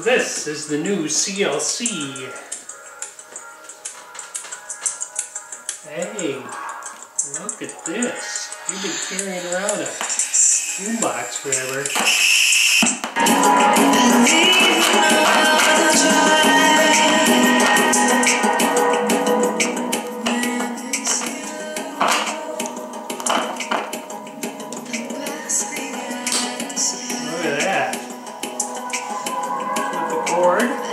This is the new CLC. Hey, look at this. You've been carrying around a shoebox forever. Look at that. With the cord.